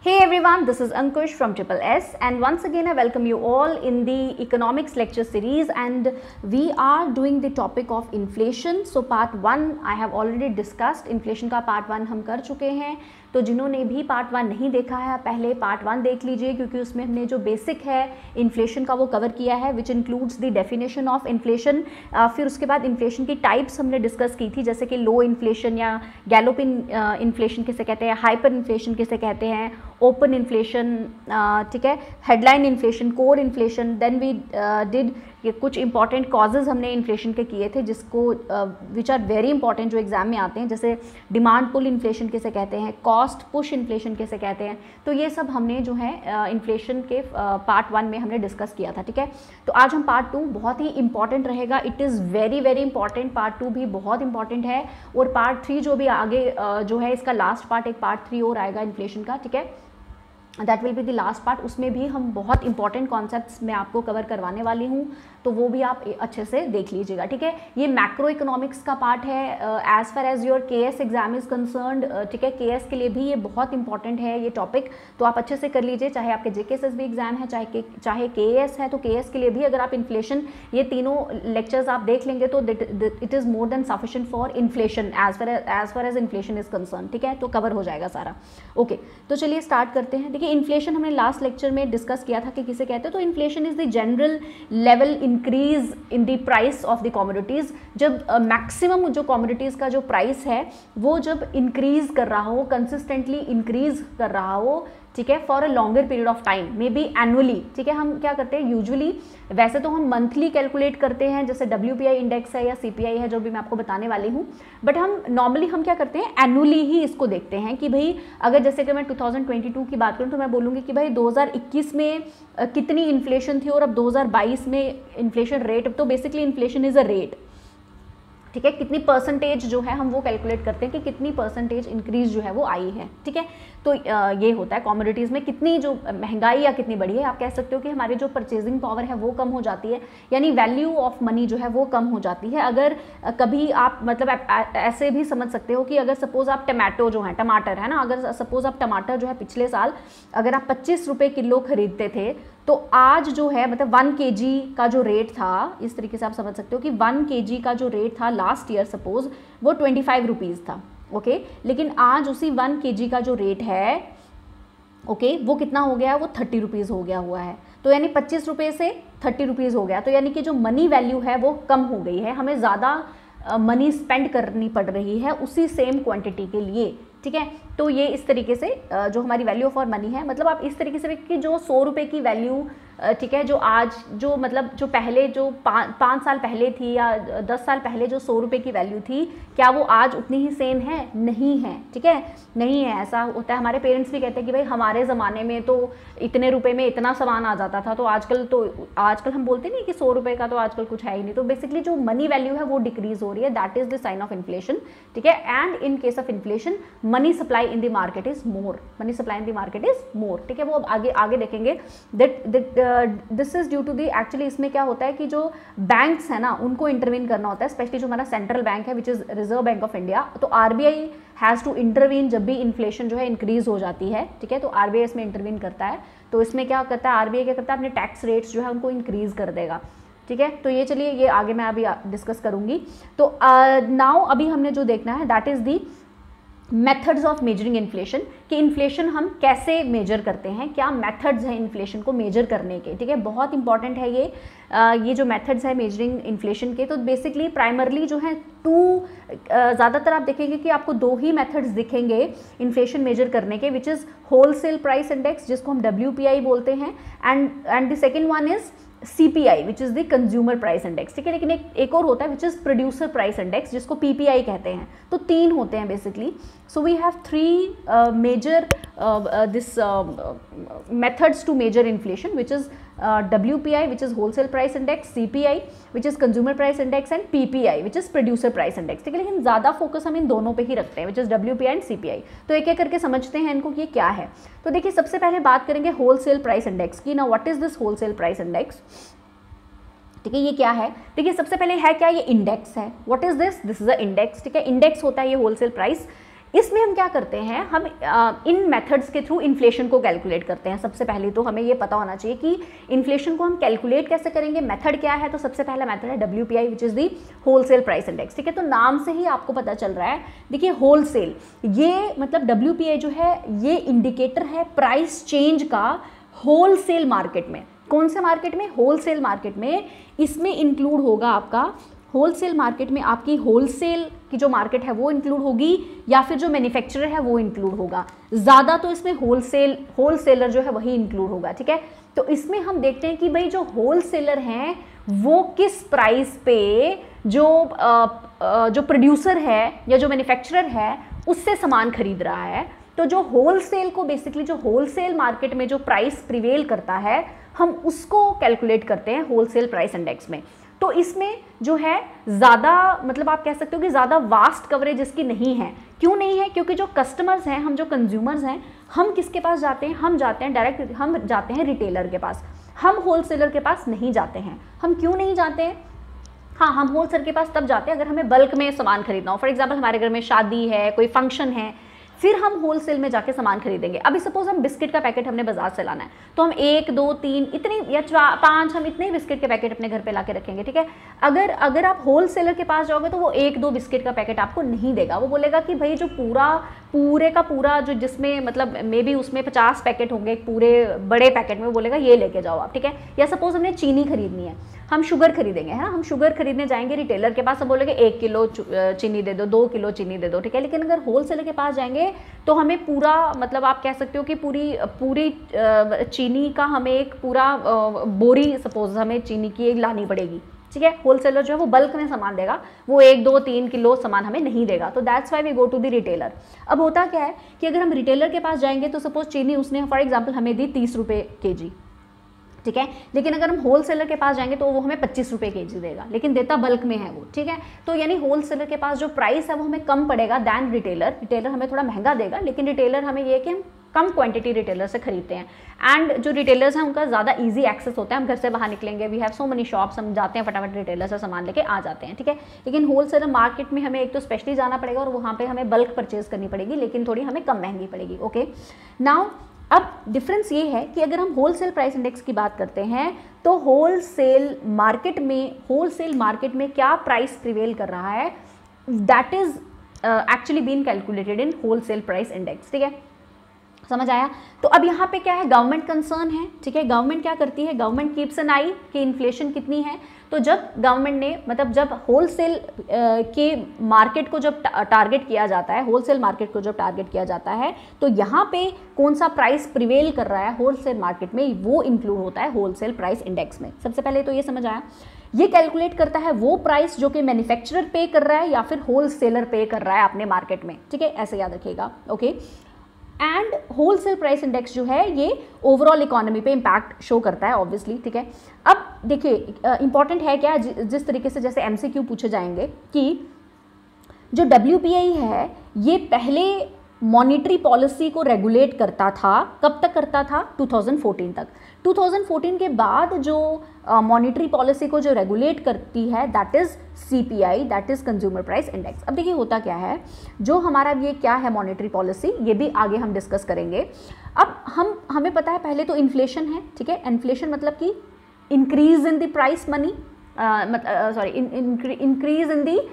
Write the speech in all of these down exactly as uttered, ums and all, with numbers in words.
Hey everyone, this is Ankush from Triple S and once again I welcome you all in the economics lecture series and we are doing the topic of inflation. So part one I have already discussed, inflation का part one हम कर चुके हैं, तो जिन्होंने भी part one नहीं देखा है पहले पार्ट वन देख लीजिए क्योंकि उसमें हमने जो बेसिक है इन्फ्लेशन का वो कवर किया है which includes the definition of inflation. फिर उसके बाद इन्फ्लेशन की टाइप्स हमने डिस्कस की थी, जैसे कि लो इन्फ्लेशन या गैलोपिन इन्फ्लेशन किसे कहते हैं, हाइपर इन्फ्लेशन किसे कहते हैं, ओपन इन्फ्लेशन, ठीक है, headline inflation, core inflation. Then we did ये कुछ इंपॉर्टेंट कॉजेज़ हमने इन्फ्लेशन के किए थे जिसको विच आर वेरी इंपॉर्टेंट जो एग्जाम में आते हैं, जैसे डिमांड पुल इन्फ्लेशन किसे कहते हैं, कॉस्ट पुश इन्फ्लेशन किसे कहते हैं। तो ये सब हमने जो है इन्फ्लेशन के पार्ट वन में हमने डिस्कस किया था, ठीक है। तो आज हम पार्ट टू बहुत ही इंपॉर्टेंट रहेगा, it is very very important, part two भी बहुत इंपॉर्टेंट है और पार्ट थ्री जो भी आगे जो है इसका लास्ट पार्ट एक पार्ट थ्री और आएगा इन्फ्लेशन का, ठीक है, that will be the last part. उसमें भी हम बहुत इंपॉर्टेंट कॉन्सेप्ट्स मैं आपको कवर करवाने वाली हूँ, तो वो भी आप अच्छे से देख लीजिएगा, ठीक है। ये मैक्रो इकोनॉमिक्स का पार्ट है as far as your K S exam is concerned, ठीक है। के एस के लिए भी ये बहुत इंपॉर्टेंट है ये टॉपिक, तो आप अच्छे से कर लीजिए, चाहे आपके जे के एस एस बी एग्जाम है चाहे के चाहे के एस है, तो के एस के लिए भी अगर आप इन्फ्लेशन ये तीनों लेक्चर्स आप देख लेंगे तो it is more than sufficient for inflation as far as far as inflation is concern, ठीक है, तो कवर हो जाएगा सारा। ओके, तो चलिए स्टार्ट करते हैं। देखिए इन्फ्लेशन हमने लास्ट लेक्चर में डिस्कस किया था कि किसे कहते हैं, तो inflation is the general level increase in the price of the commodities. जब मैक्सिमम uh, जो कमोडिटीज का जो प्राइस है वो जब इंक्रीज कर रहा हो, कंसिस्टेंटली इंक्रीज कर रहा हो, ठीक है, for a longer period of time, maybe annually, ठीक है। हम क्या करते हैं यूजुअली, वैसे तो हम मंथली कैलकुलेट करते हैं, जैसे डब्ल्यू पी आई इंडेक्स है या सी पी आई है जो भी मैं आपको बताने वाली हूँ, बट हम नॉर्मली हम क्या करते हैं एनुअली ही इसको देखते हैं कि भाई अगर जैसे कि मैं टू थाउजेंड ट्वेंटी टू की बात करूँ तो मैं बोलूँगी कि भाई दो हज़ार इक्कीस में कितनी इन्फ्लेशन थी और अब दो हज़ार बाईस में इन्फ्लेशन रेट, तो basically inflation is a rate, ठीक है, कितनी परसेंटेज जो है हम वो कैलकुलेट करते हैं कि कितनी परसेंटेज इंक्रीज जो है वो आई है, ठीक है। तो ये होता है कमोडिटीज़ में कितनी जो महंगाई या कितनी बढ़ी है, आप कह सकते हो कि हमारी जो परचेजिंग पावर है वो कम हो जाती है, यानी वैल्यू ऑफ मनी जो है वो कम हो जाती है। अगर कभी आप मतलब ऐसे भी समझ सकते हो कि अगर सपोज आप टमाटो जो है टमाटर है ना, अगर सपोज आप टमाटर जो है पिछले साल अगर आप पच्चीस रुपये किलो खरीदते थे तो आज जो है मतलब वन के जी का जो रेट था, इस तरीके से आप समझ सकते हो कि वन के जी का जो रेट था लास्ट ईयर सपोज वो ट्वेंटी फाइव रुपीज़ था, ओके okay? लेकिन आज उसी वन के जी का जो रेट है, ओके okay, वो कितना हो गया, वो थर्टी रुपीज़ हो गया हुआ है, तो यानी पच्चीस रुपये से थर्टी रुपीज़ हो गया, तो यानी कि जो मनी वैल्यू है वो कम हो गई है, हमें ज़्यादा मनी स्पेंड करनी पड़ रही है उसी सेम क्वांटिटी के लिए, ठीक है। तो ये इस तरीके से जो हमारी वैल्यू फॉर मनी है, मतलब आप इस तरीके से कि जो सौ रुपये की वैल्यू, ठीक है, जो आज जो मतलब जो पहले जो पाँच पाँच साल पहले थी या दस साल पहले जो सौ रुपये की वैल्यू थी, क्या वो आज उतनी ही सेम है? नहीं है, ठीक है, नहीं है। ऐसा होता है, हमारे पेरेंट्स भी कहते हैं कि भाई हमारे ज़माने में तो इतने रुपए में इतना सामान आ जाता था, तो आजकल तो आजकल हम बोलते नहीं कि सौ रुपये का तो आजकल कुछ है ही नहीं, तो बेसिकली जो मनी वैल्यू है वो डिक्रीज हो रही है, that is the sign of inflation, ठीक है। And in case of inflation money supply in the market is more, money supply in the market is more, ठीक है। वो अब आगे आगे देखेंगे that that this is due to the, actually इसमें क्या होता है कि जो बैंक्स है ना उनको इंटरवीन करना होता है, स्पेशली जो हमारा सेंट्रल बैंक है which is Reserve Bank of India, तो आरबीआई हैज़ टू इंटरवीन जब भी इन्फ्लेशन जो है इंक्रीज हो जाती है, ठीक है, तो आरबीआई इसमें इंटरवीन करता है। तो इसमें क्या करता है आरबीआई, क्या करता है अपने टैक्स रेट्स जो है उनको इंक्रीज कर देगा, ठीक है। तो ये चलिए ये आगे मैं अभी डिस्कस करूंगी। तो नाउ uh, अभी हमने जो देखना है that is the methods of measuring inflation, कि इन्फ्लेशन हम कैसे मेजर करते हैं, क्या मेथड्स हैं इन्फ्लेशन को मेजर करने के, ठीक है, बहुत इंपॉर्टेंट है ये आ, ये जो मेथड्स है मेजरिंग इन्फ्लेशन के। तो बेसिकली प्राइमरली जो है टू, ज़्यादातर आप देखेंगे कि आपको दो ही मेथड्स दिखेंगे इन्फ्लेशन मेजर करने के, which is wholesale price index जिसको हम डब्ल्यू पी आई बोलते हैं, and and the second one is C P I which is the consumer price index, ठीक है। लेकिन एक एक और होता है which is producer price index जिसको पी पी आई कहते हैं। तो तीन होते हैं बेसिकली। So we have three measure this methods to major inflation which is W P I which is wholesale price index, C P I which is consumer price index and P P I which is producer price index, ठीक है। लेकिन ज़्यादा focus हम इन दोनों पे ही रखते हैं which is W P I and C P I. तो एक एक करके समझते हैं इनको ये क्या है। तो देखिए सबसे पहले बात करेंगे होलसेल प्राइस इंडेक्स की। ना what is this wholesale price index, ठीक है, ये क्या है। देखिए सबसे पहले है क्या, ये इंडेक्स है। What is this, this is a index, ठीक है। इंडेक्स होता है ये होलसेल प्राइस इसमें हम क्या करते हैं, हम आ, इन मेथड्स के थ्रू इन्फ्लेशन को कैलकुलेट करते हैं। सबसे पहले तो हमें ये पता होना चाहिए कि इन्फ्लेशन को हम कैलकुलेट कैसे करेंगे, मेथड क्या है। तो सबसे पहला मेथड है W P I which is the wholesale price index, ठीक है। तो नाम से ही आपको पता चल रहा है, देखिए होलसेल, ये मतलब डब्ल्यू पी आई जो है ये इंडिकेटर है प्राइस चेंज का होलसेल मार्केट में। कौन से मार्केट में? होलसेल मार्केट में। इसमें इंक्लूड होगा आपका होलसेल मार्केट में आपकी होलसेल की जो मार्केट है वो इंक्लूड होगी, या फिर जो मैन्युफैक्चरर है वो इंक्लूड होगा। ज़्यादा तो इसमें होलसेल होलसेलर जो है वही इंक्लूड होगा, ठीक है। तो इसमें हम देखते हैं कि भाई जो होलसेलर हैं वो किस प्राइस पे जो आ, आ, जो प्रोड्यूसर है या जो मैन्युफैक्चरर है उससे सामान खरीद रहा है। तो जो होलसेल को बेसिकली जो होलसेल मार्केट में जो प्राइस प्रिवेल करता है हम उसको कैलकुलेट करते हैं होलसेल प्राइस इंडेक्स में। तो इसमें जो है ज़्यादा मतलब आप कह सकते हो कि ज़्यादा वास्ट कवरेज इसकी नहीं है। क्यों नहीं है? क्योंकि जो कस्टमर्स हैं, हम जो कंज्यूमर्स हैं, हम किसके पास जाते हैं? हम जाते हैं डायरेक्ट, हम जाते हैं रिटेलर के पास, हम होलसेलर के पास नहीं जाते हैं। हम क्यों नहीं जाते हैं? हाँ, हम होलसेलर के पास तब जाते हैं अगर हमें बल्क में सामान खरीदना हो। फॉर एग्जाम्पल हमारे घर में शादी है, कोई फंक्शन है, फिर हम होलसेल में जाके सामान खरीदेंगे। अभी सपोज हम बिस्किट का पैकेट हमने बाजार से लाना है, तो हम एक दो तीन इतनी या पाँच हम इतने बिस्किट के पैकेट अपने घर पे लाके रखेंगे, ठीक है। अगर अगर आप होलसेलर के पास जाओगे तो वो एक दो बिस्किट का पैकेट आपको नहीं देगा। वो बोलेगा कि भाई जो पूरा पूरे का पूरा जो जिसमें मतलब मे बी उसमें पचास पैकेट होंगे एक पूरे बड़े पैकेट में, वो बोलेगा ये लेके जाओ आप, ठीक है। या सपोज हमने चीनी खरीदनी है, हम शुगर खरीदेंगे, है ना, हम शुगर खरीदने जाएंगे रिटेलर के पास, हम बोलेंगे एक किलो चीनी दे दो, दो किलो चीनी दे दो, ठीक है। लेकिन अगर होलसेलर के पास जाएंगे तो हमें पूरा मतलब आप कह सकते हो कि पूरी पूरी चीनी का हमें एक पूरा बोरी सपोज हमें चीनी की एक लानी पड़ेगी, ठीक है। होलसेलर जो है वो बल्क में सामान देगा, वो एक दो तीन किलो सामान हमें नहीं देगा। तो that's why we go to the retailer. अब होता क्या है कि अगर हम रिटेलर के पास जाएंगे तो सपोज चीनी उसने फॉर एग्जाम्पल हमें दी तीस रुपये के जी, ठीक है। लेकिन अगर हम होलसेलर के पास जाएंगे तो वो हमें पच्चीस रुपये के जी देगा, लेकिन देता बल्क में है वो, ठीक है। तो यानी होलसेलर के पास जो प्राइस है वो हमें कम पड़ेगा दैन रिटेलर। रिटेलर हमें थोड़ा महंगा देगा, लेकिन रिटेलर हमें ये कि हम कम क्वांटिटी रिटेलर से खरीदते हैं। एंड जो रिटेलर्स हैं उनका ज़्यादा इजी एक्सेस होता है, हम घर से बाहर निकलेंगे, we have so many shops, हम जाते हैं फटाफट रिटेलर से सामान लेके आ जाते हैं, ठीक है। लेकिन होलसेलर मार्केट में हमें एक तो स्पेशली जाना पड़ेगा और वहाँ पे हमें बल्क परचेज करनी पड़ेगी, लेकिन थोड़ी हमें कम महंगी पड़ेगी, ओके। नाउ अब डिफरेंस ये है कि अगर हम होलसेल प्राइस इंडेक्स की बात करते हैं तो होलसेल मार्केट में होलसेल मार्केट में क्या प्राइस प्रिवेल कर रहा है, that is actually been calculated in wholesale price index, ठीक है। समझ आया? तो अब यहाँ पे क्या है, गवर्नमेंट कंसर्न है, ठीक है। गवर्नमेंट क्या करती है, गवर्नमेंट कीप्स एन आई कि इन्फ्लेशन कितनी है। तो जब गवर्नमेंट ने मतलब जब होलसेल के मार्केट को जब टारगेट किया जाता है, होलसेल मार्केट को जब टारगेट किया जाता है, तो यहाँ पे कौन सा प्राइस प्रिवेल कर रहा है होलसेल मार्केट में, वो इंक्लूड होता है होलसेल प्राइस इंडेक्स में। सबसे पहले तो ये समझ आया, ये कैलकुलेट करता है वो प्राइस जो कि मैन्युफैक्चरर पे कर रहा है या फिर होलसेलर पे कर रहा है अपने मार्केट में, ठीक है। ऐसे याद रखिएगा, okay. And wholesale price index जो है ये ओवरऑल इकोनॉमी पे इम्पैक्ट शो करता है ऑब्वियसली, ठीक है। अब देखिए इंपॉर्टेंट है क्या, जि, जिस तरीके से जैसे एमसीक्यू पूछे जाएंगे कि जो डब्ल्यू पी आई है ये पहले मॉनिटरी पॉलिसी को रेगुलेट करता था, कब तक करता था, टू थाउजेंड फोर्टीन तक। टू थाउजेंड फोर्टीन के बाद जो मॉनिटरी uh, पॉलिसी को जो रेगुलेट करती है that is C P I, that is consumer price index. अब देखिए होता क्या है, जो हमारा ये क्या है मॉनिटरी पॉलिसी, ये भी आगे हम डिस्कस करेंगे। अब हम हमें पता है पहले तो इन्फ्लेशन है, ठीक है। इन्फ्लेशन मतलब कि increase in the price money, sorry increase in the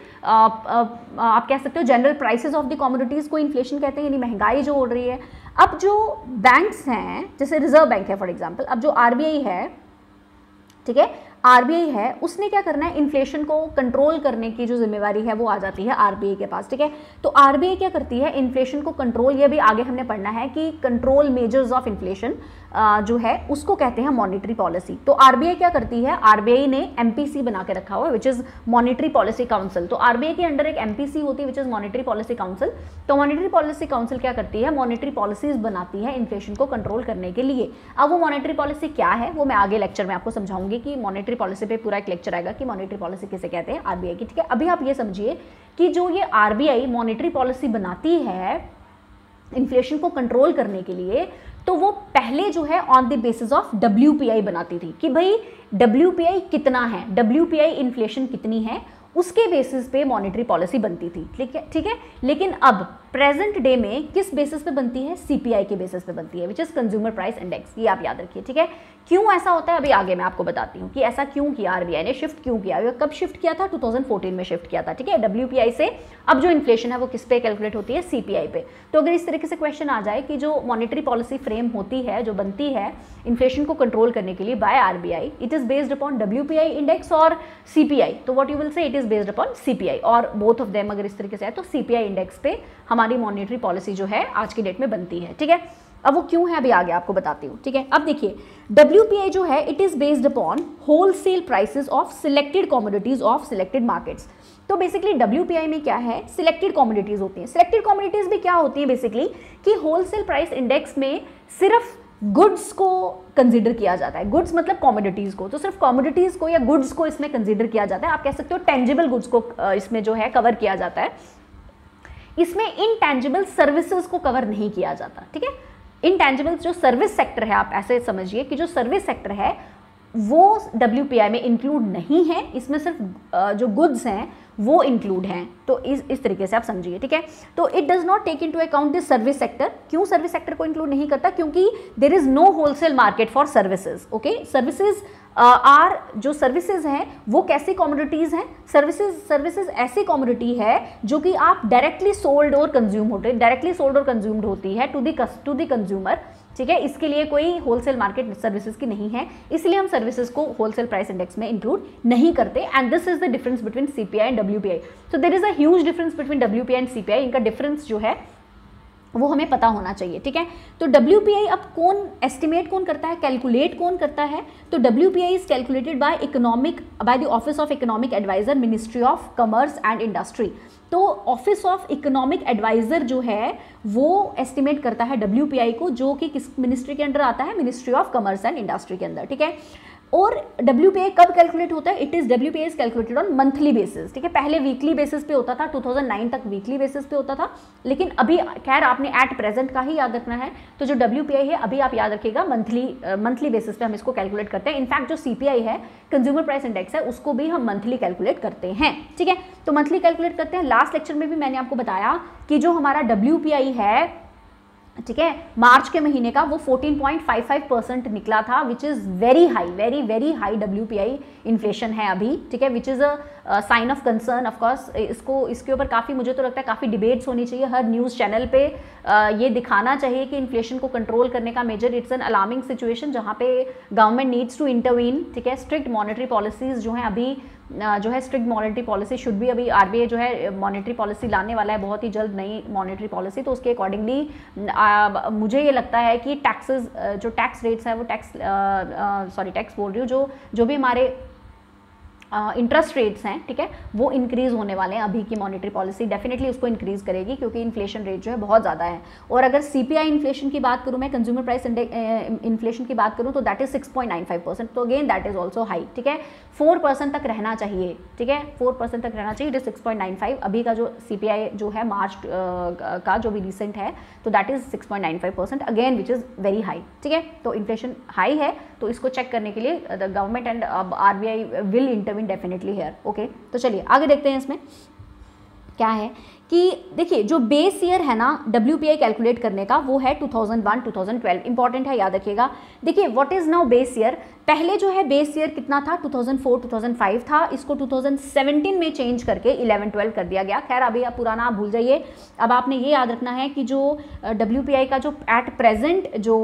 आप कह सकते हो general prices of the commodities को इन्फ्लेशन कहते हैं, यानी महंगाई जो हो रही है। अब जो बैंक्स हैं जैसे रिजर्व बैंक है फॉर एग्जांपल, अब जो आर बी आई है, ठीक है, आर बी आई है, उसने क्या करना है, इन्फ्लेशन को कंट्रोल करने की जो जिम्मेवारी है वो आ जाती है आर बी आई के पास, ठीक है। तो आर बी आई क्या करती है, इन्फ्लेशन को कंट्रोल, ये भी आगे हमने पढ़ना है कि कंट्रोल मेजर्स ऑफ इन्फ्लेशन जो है उसको कहते हैं मॉनिटरी पॉलिसी। तो आर बी आई क्या करती है, आर बी आई ने एम पी सी बना के रखा हुआ है which is monetary policy council. तो आर बी आई के अंडर एक एम पी सी होती है which is monetary policy council. तो मॉनिटरी पॉलिसी काउंसिल क्या करती है, मॉनिटरी पॉलिसीज बनाती है इन्फ्लेशन को कंट्रोल करने के लिए। अब वो मॉनिटरी पॉलिसी क्या है वो मैं आगे लेक्चर में आपको समझाऊंगी कि मॉनिटरी पॉलिसी पे पूरा एक लेक्चर आएगा कि मॉनिटरी पॉलिसी किसे कहते हैं, आर बी आई की, ठीक है। अभी आप ये समझिए कि जो ये R B I monetary policy बनाती है इन्फ्लेशन को कंट्रोल करने के लिए, तो वो पहले जो है on the basis of W P I बनाती थी कि भाई डब्ल्यू पी आई कितना है, डब्ल्यू पी आई इन्फ्लेशन कितनी है, उसके बेसिस पे मॉनिटरी पॉलिसी बनती थी, ठीक है, ठीक है। लेकिन अब प्रेजेंट डे में किस बेसिस पे बनती है, सीपीआई के बेसिस पे बनती है, which is consumer price index. ये आप याद रखिए, ठीक है। क्यों ऐसा होता है अभी आगे मैं आपको बताती हूँ कि ऐसा क्यों किया आरबीआई ने, शिफ्ट क्यों किया, कब शिफ्ट किया था, टू थाउजेंड फोर्टीन में शिफ्ट किया था, ठीक है, डब्ल्यूपीआई से। अब जो इन्फ्लेशन है वो किस पे कैलकुलेट होती है, सीपीआई पे। तो अगर इस तरीके से क्वेश्चन आ जाए कि जो मॉनेटरी पॉलिसी फ्रेम होती है, जो बनती है इन्फ्लेशन को कंट्रोल करने के लिए by RBI, it is based upon WPI index और सीपीआई, तो what you will say it is based upon CPI, और बोथ ऑफ देम अगर इस तरीके से है तो सीपीआई इंडेक्स पे हमारी मॉनेटरी पॉलिसी जो है आज की डेट में बनती है, ठीक है। अब वो क्यों है अभी आगे आपको बताती हूँ, ठीक है। अब देखिए डब्ल्यूपीआई जो है it is based upon wholesale prices of selected commodities of selected markets. तो बेसिकली डब्ल्यूपीआई में क्या है, सिलेक्टेड कमोडिटीज होती हैं। सिलेक्टेड कमोडिटीज भी क्या होती है बेसिकली कि होलसेल प्राइस इंडेक्स में सिर्फ गुड्स को कंसीडर किया जाता है, गुड्स मतलब कमोडिटीज को, तो सिर्फ कमोडिटीज को या गुड्स को इसमें कंसीडर किया जाता है। आप कह सकते हो टेंजिबल गुड्स को इसमें जो है कवर किया जाता है, इसमें इनटेंजिबल सर्विसेज को कवर नहीं किया जाता, ठीक है। इनटेंजिबल जो सर्विस सेक्टर है, आप ऐसे समझिए कि जो सर्विस सेक्टर है वो डब्ल्यूपीआई में इंक्लूड नहीं है, इसमें सिर्फ जो गुड्स हैं वो इंक्लूड हैं। तो इस इस तरीके से आप समझिए, ठीक है। तो it does not take into account this service sector. क्यों सर्विस सेक्टर को इंक्लूड नहीं करता, क्योंकि there is no wholesale market for services, okay. Services are जो सर्विसेज हैं वो कैसी कमोडिटीज हैं, सर्विसेज सर्विसेज ऐसी कमोडिटी है जो कि आप डायरेक्टली सोल्ड और कंज्यूम होते डायरेक्टली सोल्ड और कंज्यूम्ड होती है to the to the consumer, ठीक है। इसके लिए कोई होलसेल मार्केट सर्विसेज की नहीं है, इसलिए हम सर्विसेज को होलसेल प्राइस इंडेक्स में इंक्लूड नहीं करते। And this is the difference between CPI and WPI. So there is a huge difference between WPI and CPI. इनका डिफरेंस जो है वो हमें पता होना चाहिए, ठीक है। तो डब्ल्यूपीआई अब कौन एस्टिमेट कौन करता है, कैलकुलेट कौन करता है, तो WPI is calculated by economic by the office of economic advisor, ministry of commerce and industry. तो ऑफिस ऑफ इकोनॉमिक एडवाइजर जो है वो एस्टिमेट करता है डब्ल्यूपीआई को, जो कि किस मिनिस्ट्री के अंडर आता है, ministry of commerce and industry के अंदर, ठीक है। और डब्ल्यूपीआई कब कैलकुलेट होता है, it is WPI is calculated on monthly basis, ठीक है। पहले वीकली बेसिस पे होता था, टू थाउजेंड नाइन तक वीकली बेसिस पे होता था, लेकिन अभी खैर आपने एट प्रेजेंट का ही याद रखना है। तो जो डब्ल्यूपीआई है अभी आप याद रखिएगा मंथली मंथली बेसिस पे हम इसको कैलकुलेट करते हैं। इनफैक्ट जो सीपीआई है, कंज्यूमर प्राइस इंडेक्स है, उसको भी हम मंथली कैलकुलेट करते हैं, ठीक है। तो मंथली कैलकुलेट करते हैं। लास्ट लेक्चर में भी मैंने आपको बताया कि जो हमारा डब्ल्यूपीआई है, ठीक है, मार्च के महीने का वो fourteen point five five percent निकला था, which is very high, very very high WPI inflation है अभी, ठीक है, which is a sign of concern. Of course इसको इसके ऊपर काफ़ी, मुझे तो लगता है काफ़ी डिबेट्स होनी चाहिए, हर न्यूज़ चैनल पे uh, ये दिखाना चाहिए कि इन्फ्लेशन को कंट्रोल करने का measure, it's an alarming situation जहाँ पे गवर्नमेंट नीड्स टू इंटरवीन, ठीक है। स्ट्रिक्ट मॉनेटरी पॉलिसीज़ जो हैं अभी जो है, स्ट्रिक्ट मॉनेटरी पॉलिसी शुड भी, अभी आरबीआई जो है मॉनेटरी पॉलिसी लाने वाला है बहुत ही जल्द, नई मॉनेटरी पॉलिसी। तो उसके अकॉर्डिंगली मुझे ये लगता है कि टैक्सेस, जो टैक्स रेट्स है वो टैक्स सॉरी टैक्स बोल रही हूँ, जो जो भी हमारे इंटरेस्ट uh, रेट्स हैं, ठीक है, वो इंक्रीज़ होने वाले हैं। अभी की मॉनेटरी पॉलिसी डेफिनेटली उसको इंक्रीज़ करेगी क्योंकि इन्फ्लेशन रेट जो है बहुत ज़्यादा है। और अगर सीपीआई इन्फ्लेशन की बात करूँ मैं, कंज्यूमर प्राइस इन्फ्लेशन की बात करूँ, तो that is six point nine five percent, तो again that is also high, ठीक है। फोर परसेंट तक रहना चाहिए, ठीक है, फोर परसेंट तक रहना चाहिए, it is six point nine five. अभी का जो सीपीआई जो है मार्च uh, का जो भी रिसेंट है, तो that is six point nine five percent again, which is very high, ठीक है। तो इन्फ्लेशन हाई है, तो इसको चेक करने के लिए the government and RBI will intervene definitely here, okay. तो चलिए आगे देखते हैं इसमें क्या है कि देखिए जो बेस ईयर है ना डब्ल्यूपीआई कैलकुलेट करने का, वो है two thousand one two thousand twelve, important है, याद रखिएगा। देखिए what is now base year, पहले जो है बेस ईयर कितना था, two thousand four two thousand five था, इसको टू थाउजेंड सेवेंटीन में चेंज करके इलेवन ट्वेल्व कर दिया गया। खैर अभी आप पुराना आप भूल जाइए, अब आपने ये याद रखना है कि जो डब्ल्यूपीआई का जो एट प्रेजेंट जो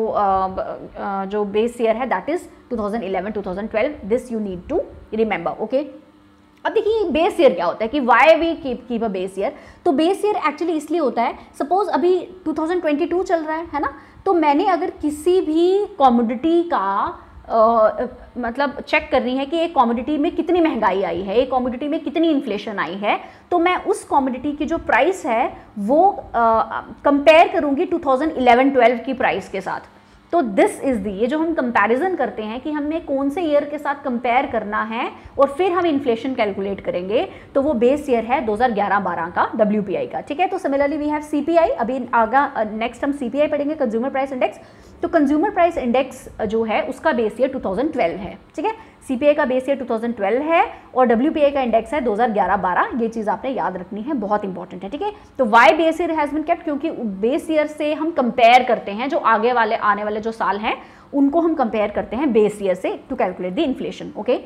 जो बेस ईयर है that is two thousand eleven two thousand twelve, this you need to remember, okay. अब देखिए बेस ईयर क्या होता है कि why we keep keep a base year, तो बेस ईयर एक्चुअली इसलिए होता है, सपोज अभी टू थाउजेंड ट्वेंटी टू चल रहा है है ना, तो मैंने अगर किसी भी कॉमोडिटी का आ, मतलब चेक करनी है कि एक कॉमोडिटी में कितनी महंगाई आई है, एक कॉमोडिटी में कितनी इन्फ्लेशन आई है, तो मैं उस कॉमोडिटी की जो प्राइस है वो कंपेयर करूंगी टू थाउजेंड इलेवन ट्वेल्व की प्राइस के साथ। तो दिस इज दी, ये जो हम कंपैरिजन करते हैं कि हमें कौन से ईयर के साथ कंपेयर करना है और फिर हम इन्फ्लेशन कैलकुलेट करेंगे, तो वो बेस ईयर है दो हज़ार ग्यारह बारह का डब्ल्यूपीआई का, ठीक है। तो सिमिलरली वी हैव सीपीआई, अभी आगा नेक्स्ट हम सीपीआई पढ़ेंगे, कंज्यूमर प्राइस इंडेक्स। तो कंज्यूमर प्राइस इंडेक्स जो है उसका base year two thousand twelve है, ठीक है। सीपीआई का base year two thousand twelve है और डब्ल्यूपीआई का इंडेक्स है दो हज़ार ग्यारह बारह, ये चीज़ आपने याद रखनी है, बहुत इंपॉर्टेंट है, ठीक है। तो why base year has been kept, क्योंकि बेस ईयर से हम कंपेयर करते हैं जो आगे वाले आने वाले जो साल हैं उनको हम कंपेयर करते हैं बेस ईयर से to calculate the inflation, okay.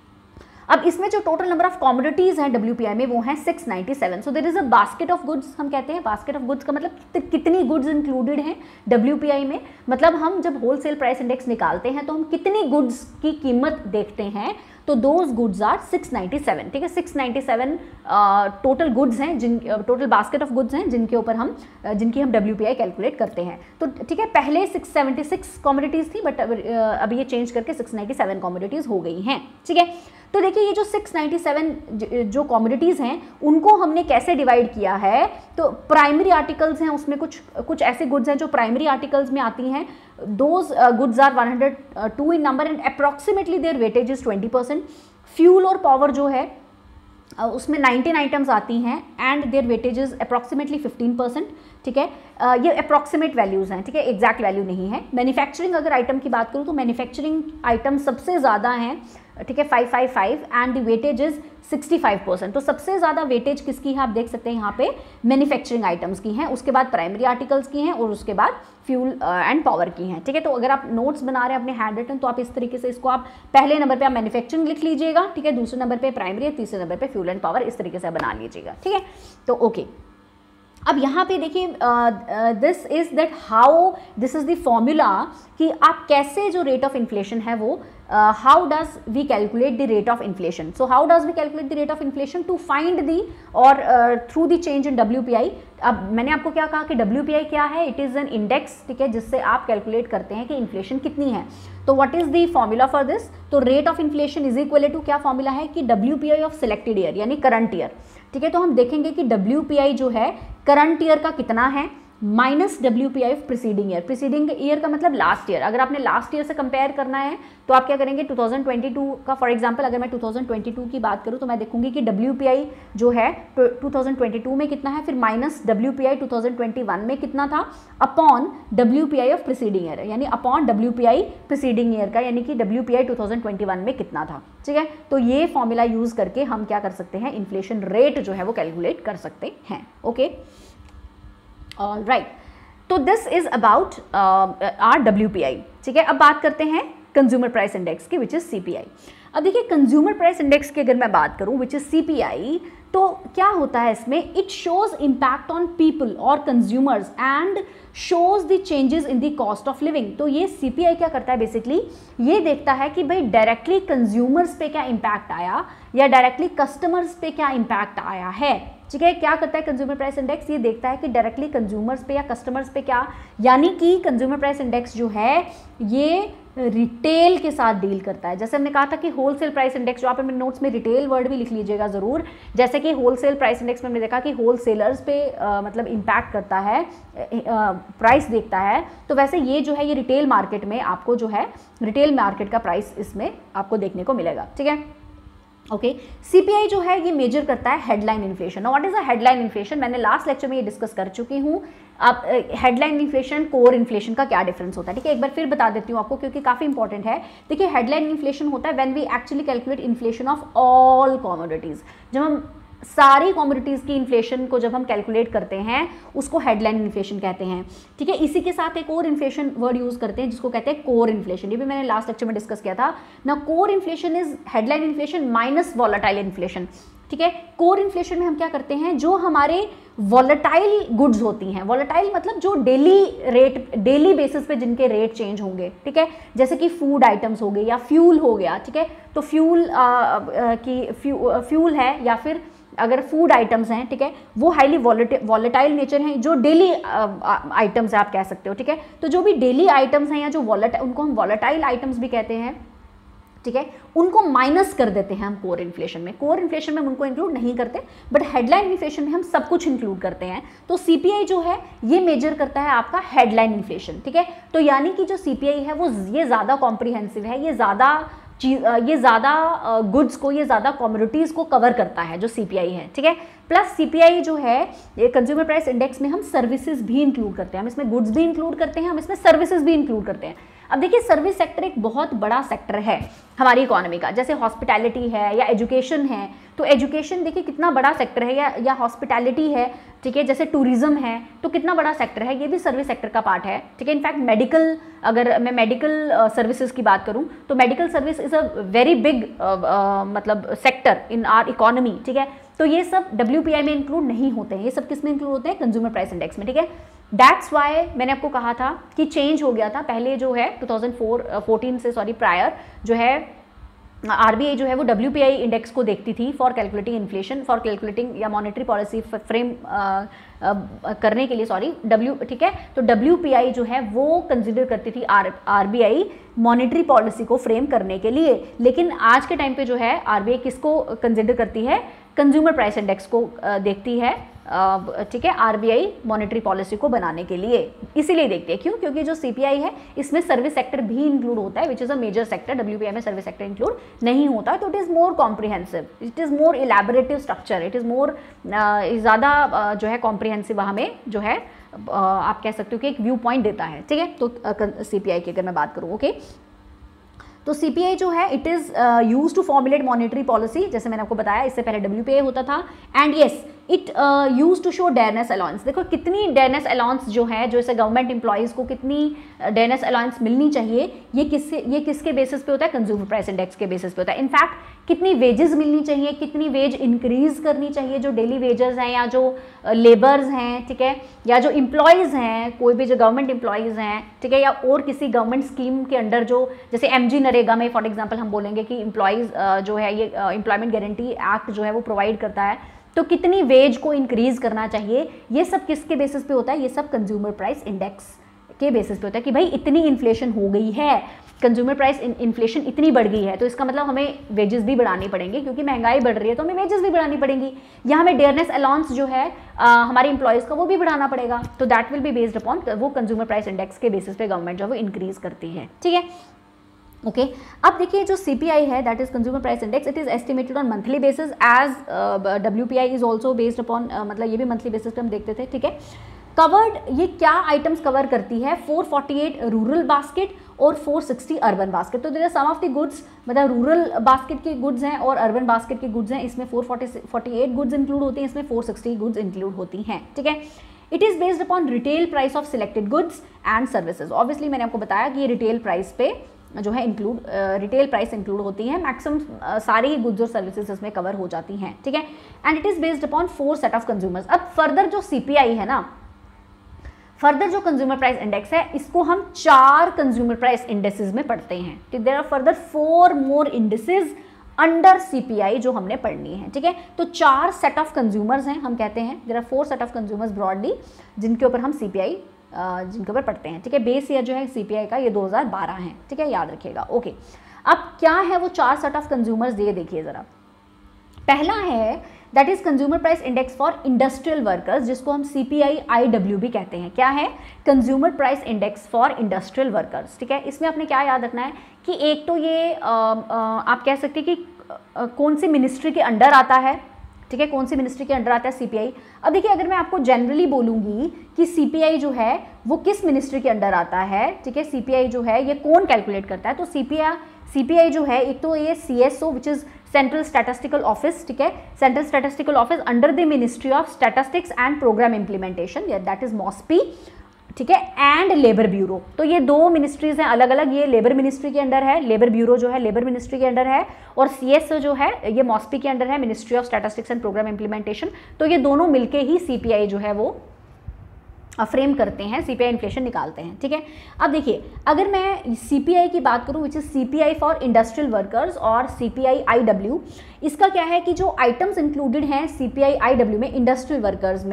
अब इसमें जो टोटल नंबर ऑफ कमोडिटीज हैं डब्ल्यूपीआई में वो हैं six ninety seven. So there is a basket of goods, हम कहते हैं बास्केट ऑफ गुड्स का मतलब कितनी गुड्स इंक्लूडेड हैं डब्ल्यूपीआई में, मतलब हम जब होलसेल प्राइस इंडेक्स निकालते हैं तो हम कितनी गुड्स की कीमत देखते हैं, तो those goods are six ninety seven, ठीक है। Six ninety seven total goods हैं, जिन टोटल बास्केट ऑफ गुड्स हैं जिनके ऊपर हम uh, जिनकी हम डब्ल्यूपीआई कैलकुलेट करते हैं। तो ठीक है, पहले सिक्स सेवेंटी सिक्स कमोडिटीज थी, बट अभी ये चेंज करके सिक्स नाइंटी सेवन कमोडिटीज हो गई हैं, ठीक है। तो देखिए ये जो सिक्स नाइंटी सेवन जो कमोडिटीज़ हैं उनको हमने कैसे डिवाइड किया है, तो प्राइमरी आर्टिकल्स हैं, उसमें कुछ कुछ ऐसे गुड्स हैं जो प्राइमरी आर्टिकल्स में आती हैं, those goods are one hundred two in number and approximately their weightage is twenty percent. Fuel और पावर जो है Uh, उसमें नाइनटीन आइटम्स आती हैं and their weightage is approximately fifteen percent, ठीक है। uh, ये अप्रॉक्सीमेट वैल्यूज़ हैं, ठीक है, एग्जैक्ट वैल्यू नहीं है। मैन्युफैक्चरिंग अगर आइटम की बात करूँ तो मैन्युफैक्चरिंग आइटम सबसे ज़्यादा हैं, ठीक है, five five five and weightage is sixty five percent. तो सबसे ज़्यादा वेटेज किसकी है आप देख सकते हैं यहाँ पे, मैन्युफैक्चरिंग आइटम्स की हैं, उसके बाद प्राइमरी आर्टिकल्स की हैं और उसके बाद फ्यूल एंड पावर की हैं, ठीक है। तो अगर आप नोट्स बना रहे हैं अपने हैंड रिटन तो आप इस तरीके से इसको आप पहले नंबर पे आप मैन्युफैक्चरिंग लिख लीजिएगा, ठीक है, दूसरे नंबर पे प्राइमरी, तीसरे नंबर पे फ्यूल एंड पावर, इस तरीके से बना लीजिएगा, ठीक है। तो ओके, अब यहाँ पे देखिए this is that how this is the formula कि आप कैसे जो रेट ऑफ इन्फ्लेशन है वो how does we calculate the rate of inflation. So how does we calculate the rate of inflation to find the और through the change in WPI. अब मैंने आपको क्या कहा कि डब्ल्यूपीआई क्या है, इट इज़ एन इंडेक्स, ठीक है, जिससे आप कैलकुलेट करते हैं कि इन्फ्लेशन कितनी है। तो what is the formula for this, तो rate of inflation is equal to क्या फॉर्मूला है कि डब्ल्यूपीआई ऑफ सिलेक्टेड ईयर यानी करंट ईयर, ठीक है। तो हम देखेंगे कि डब्ल्यूपीआई जो है करंट ईयर का कितना है minus WPI of preceding year. Preceding year का मतलब लास्ट ईयर, अगर आपने लास्ट ईयर से कंपेयर करना है तो आप क्या करेंगे टू थाउजेंड ट्वेंटी टू का, फॉर एग्जांपल अगर मैं टू थाउजेंड ट्वेंटी टू की बात करूं तो मैं देखूंगी कि डब्ल्यूपीआई जो है टू थाउजेंड ट्वेंटी टू में कितना है, फिर minus WPI two thousand twenty one में कितना था upon WPI of preceding year, यानी अपॉन डब्ल्यूपीआई प्रीसीडिंग ईयर का, यानी कि WPI two thousand twenty one में कितना था, ठीक है। तो ये फॉर्मूला यूज करके हम क्या कर सकते हैं, इन्फ्लेशन रेट जो है वो कैलकुलेट कर सकते हैं, ओके, ऑल राइट। तो this is about our WPI, ठीक है। अब बात करते हैं कंज्यूमर प्राइस इंडेक्स की विच इज सीपीआई। अब देखिए कंज्यूमर प्राइस इंडेक्स की अगर मैं बात करूं विच इज सीपीआई, तो क्या होता है इसमें, it shows impact on people और consumers and shows the changes in the cost of living. तो ये सीपीआई क्या करता है, बेसिकली ये देखता है कि भाई डायरेक्टली कंज्यूमर्स पे क्या इम्पैक्ट आया या डायरेक्टली कस्टमर्स पे क्या इम्पैक्ट आया है, ठीक है। क्या करता है कंज्यूमर प्राइस इंडेक्स, ये देखता है कि डायरेक्टली कंज्यूमर्स पे या कस्टमर्स पे क्या, यानी कि कंज्यूमर प्राइस इंडेक्स जो है ये रिटेल के साथ डील करता है। जैसे हमने कहा था कि होलसेल प्राइस इंडेक्स, जो आप अपने नोट्स में रिटेल वर्ड भी लिख लीजिएगा ज़रूर, जैसे कि होलसेल प्राइस इंडेक्स में हमने देखा कि होलसेलर्स पे आ, मतलब इम्पैक्ट करता है, प्राइस देखता है, तो वैसे ये जो है ये रिटेल मार्केट में आपको जो है रिटेल मार्केट का प्राइस इसमें आपको देखने को मिलेगा, ठीक है, ओके। सीपीआई जो है ये मेजर करता है headline inflation. What is a headline inflation, मैंने लास्ट लेक्चर में ये डिस्कस कर चुकी हूँ। अब हेडलाइन इन्फ्लेशन कोर इन्फ्लेशन का क्या डिफरेंस होता है, ठीक है, एक बार फिर बता देती हूँ आपको क्योंकि काफ़ी इंपॉर्टेंट है। देखिए हेडलाइन इन्फ्लेशन होता है when we actually calculate inflation of all commodities. जब हम सारी कमोडिटीज़ की इन्फ्लेशन को जब हम कैलकुलेट करते हैं उसको हेडलाइन इन्फ्लेशन कहते हैं, ठीक है। इसी के साथ एक और इन्फ्लेशन वर्ड यूज़ करते हैं जिसको कहते हैं कोर इन्फ्लेशन, ये भी मैंने लास्ट लेक्चर में डिस्कस किया था ना। Core inflation is headline inflation minus volatile inflation, ठीक है। कोर इन्फ्लेशन में हम क्या करते हैं, जो हमारे वॉलेटाइल गुड्स होती हैं, वॉलेटाइल मतलब जो डेली रेट डेली बेसिस पे जिनके रेट चेंज होंगे, ठीक है, जैसे कि फूड आइटम्स हो गए या फ्यूल हो गया, ठीक है। तो फ्यूल की फ्यू, फ्यूल है या फिर अगर फूड आइटम्स हैं, ठीक है, वो हाईली वॉलेटाइल नेचर हैं, जो डेली आइटम्स है आप कह सकते हो, ठीक है। तो जो भी डेली आइटम्स हैं या जो वॉलेटाइल, उनको हम वॉलेटाइल आइटम्स भी कहते हैं, ठीक है, उनको माइनस कर देते हैं हम कोर इन्फ्लेशन में। कोर इन्फ्लेशन में हम उनको इंक्लूड नहीं करते, बट हेडलाइन इन्फ्लेशन में हम सब कुछ इंक्लूड करते हैं। तो सीपीआई जो है ये मेजर करता है आपका हेडलाइन इन्फ्लेशन, ठीक है। तो यानी कि जो सीपीआई है वो ये ज़्यादा कॉम्प्रिहेंसिव है, ये ज़्यादा चीज ये ज़्यादा गुड्स को, ये ज़्यादा कमोडिटीज़ को कवर करता है जो सीपीआई है, ठीक है। प्लस सीपीआई जो है ये कंज्यूमर प्राइस इंडेक्स में हम सर्विसेज भी इंक्लूड करते हैं, हम इसमें गुड्स भी इंक्लूड करते हैं, हम इसमें सर्विसेज भी इंक्लूड करते हैं। अब देखिए सर्विस सेक्टर एक बहुत बड़ा सेक्टर है हमारी इकोनॉमी का, जैसे हॉस्पिटैलिटी है या एजुकेशन है, तो एजुकेशन देखिए कितना बड़ा सेक्टर है, या या हॉस्पिटैलिटी है, ठीक है, जैसे टूरिज्म है तो कितना बड़ा सेक्टर है, ये भी सर्विस सेक्टर का पार्ट है, ठीक है। इनफैक्ट मेडिकल, अगर मैं मेडिकल सर्विसेज की बात करूं तो medical service is a very big मतलब सेक्टर इन आर इकोनॉमी, ठीक है। तो ये सब डब्ल्यूपीआई में इंक्लूड नहीं होते हैं, ये सब किस में इंक्लूड होते हैं, कंज्यूमर प्राइस इंडेक्स में, ठीक है। दैट्स वाई मैंने आपको कहा था कि चेंज हो गया था, पहले जो है टू थाउजेंड फोर्टीन से सॉरी प्रायर जो है आरबीआई जो है वो डब्ल्यूपीआई इंडेक्स को देखती थी for calculating inflation, for calculating या मॉनेटरी पॉलिसी फ्रेम करने के लिए, सॉरी डब्ल्यू, ठीक है। तो डब्ल्यूपीआई जो है वो कंसिडर करती थी आर आरबीआई मॉनेटरी पॉलिसी को फ्रेम करने के लिए, लेकिन आज के टाइम पे जो है आरबीआई किसको कंसिडर करती है, कंज्यूमर प्राइस इंडेक्स को देखती है, ठीक है, आरबीआई मॉनेटरी पॉलिसी को बनाने के लिए इसीलिए देखती है। क्यों? क्योंकि जो सीपीआई है इसमें सर्विस सेक्टर भी इंक्लूड होता है, which is a major sector, WPI में सर्विस सेक्टर इंक्लूड नहीं होता, तो it is more comprehensive, it is more elaborative structure, it is more ज़्यादा जो है कॉम्प्रिहेंसिव हमें जो है आप कह सकते हो कि एक व्यू पॉइंट देता है, ठीक है। तो सीपीआई की अगर मैं बात करूँ, ओके, तो सीपीआई जो है it is use to formulate monetary policy, जैसे मैंने आपको बताया इससे पहले डब्ल्यूपीआई होता था, and yes it use to show dearness allowance. देखो कितनी डेयरनेस अलाउंस जो है, जो ऐसे गवर्नमेंट एम्प्लॉयज़ को कितनी डेयरनेस अलाउंस मिलनी चाहिए, ये किससे ये किसके बेसिस पे होता है, कंज्यूमर प्राइस इंडेक्स के बेसिस पे होता है। इनफैक्ट कितनी वेजेस मिलनी चाहिए, कितनी वेज इंक्रीज करनी चाहिए, जो डेली वेजेस हैं या जो लेबर्स हैं, ठीक है, या जो एम्प्लॉयज़ हैं, कोई भी जो गवर्नमेंट एम्प्लॉयज़ हैं, ठीक है, या और किसी गवर्नमेंट स्कीम के अंडर जो, जैसे एमजी नरेगा में फॉर एग्जांपल हम बोलेंगे कि एम्प्लॉयज़ जो है ये एम्प्लॉयमेंट गारंटी एक्ट जो है वो प्रोवाइड करता है, तो कितनी वेज को इंक्रीज करना चाहिए, ये सब किसके बेसिस पे होता है, ये सब कंज्यूमर प्राइस इंडेक्स के बेसिस पे होता है कि भाई इतनी इन्फ्लेशन हो गई है, कंज्यूमर प्राइस इन्फ्लेशन इतनी बढ़ गई है, तो इसका मतलब हमें वेजेस भी बढ़ानी पड़ेंगे, क्योंकि महंगाई बढ़ रही है तो हमें वेजेस भी बढ़ानी पड़ेंगी, या हमें डेयरनेस अलाउंस जो है आ, हमारे इंप्लॉयज़ का वो भी बढ़ाना पड़ेगा, तो that will be based upon वो कंज्यूमर प्राइस इंडेक्स के बेसिस पे गवर्नमेंट जो है वो इंक्रीज करती है, ठीक है। Okay okay. अब देखिए जो सीपीआई है that is consumer price index, it is estimated on monthly basis as WPI is also based upon, मतलब ये भी मंथली बेसिस पे हम देखते थे, ठीक है। कवर्ड ये क्या आइटम्स कवर करती है, four forty eight rural basket और फोर सिक्सटी अर्बन बास्केट। तो there are some of the goods, मतलब रूरल बास्केट की गुड्स हैं और अर्बन बास्केट की गुड्स हैं, इसमें four forty eight goods include होती हैं, इसमें फोर सिक्सटी गुड्स इंक्लूड होती हैं, ठीक है। It is based upon retail price of selected goods and services. Obviously मैंने आपको बताया कि ये रिटेल प्राइस पे जो है इंक्लूड रिटेल प्राइस इंक्लूड होती हैं, मैक्सिमम uh, सारी ही गुड्स और सर्विसेज इसमें कवर हो जाती हैं, ठीक है। And it is based upon four set of consumers. अब फर्दर जो सीपीआई है ना, फर्दर जो कंज्यूमर प्राइस इंडेक्स है, इसको हम चार कंज्यूमर प्राइस इंडेसेस में पढ़ते हैं, ठीक। There are further four more indices under CPI जो हमने पढ़नी है, ठीक है। तो चार सेट ऑफ कंज्यूमर्स हैं, हम कहते हैं there are four set of consumers broadly, जिनके ऊपर हम सीपीआई जिनके ऊपर पढ़ते हैं, ठीक है। बेस ईयर जो है सीपीआई का ये दो हज़ार बारह है, ठीक है, याद रखिएगा, ओके। अब क्या है वो चार सेट ऑफ कंज्यूमर्स, ये देखिए ज़रा। पहला है that is consumer price index for industrial workers, जिसको हम सीपीआई आईडब्ल्यू भी कहते हैं। क्या है? Consumer price index for industrial workers, ठीक है। इसमें आपने क्या याद रखना है कि एक तो ये आ, आ, आप कह सकते हैं कि आ, कौन सी मिनिस्ट्री के अंडर आता है, ठीक है, कौन सी मिनिस्ट्री के अंडर आता है सीपीआई। अब देखिए अगर मैं आपको जनरली बोलूँगी कि सीपीआई जो है वो किस मिनिस्ट्री के अंडर आता है, ठीक है, सीपीआई जो है ये कौन कैलकुलेट करता है, तो सीपीआई सीपीआई जो है एक तो ये CSO which is central statistical office, ठीक है, central statistical office under the ministry of statistics and programme implementation, that is MoSPI, ठीक है, एंड लेबर ब्यूरो। तो ये दो मिनिस्ट्रीज हैं अलग अलग, ये लेबर मिनिस्ट्री के अंडर है, लेबर ब्यूरो जो है लेबर मिनिस्ट्री के अंडर है, और सीएसओ जो है ये मॉस्पी के अंडर है, ministry of statistics and programme implementation. तो ये दोनों मिलके ही सीपीआई जो है वो फ्रेम करते हैं, सीपीआई इन्फ्लेशन निकालते हैं, ठीक है। अब देखिए अगर मैं सीपीआई की बात करूं which is CPI for industrial workers और सीपीआई आईडब्ल्यू, इसका क्या है कि जो आइटम्स इंक्लूडेड हैं सीपीआई आईडब्ल्यू में इंडस्ट्रियल वर्कर्स में,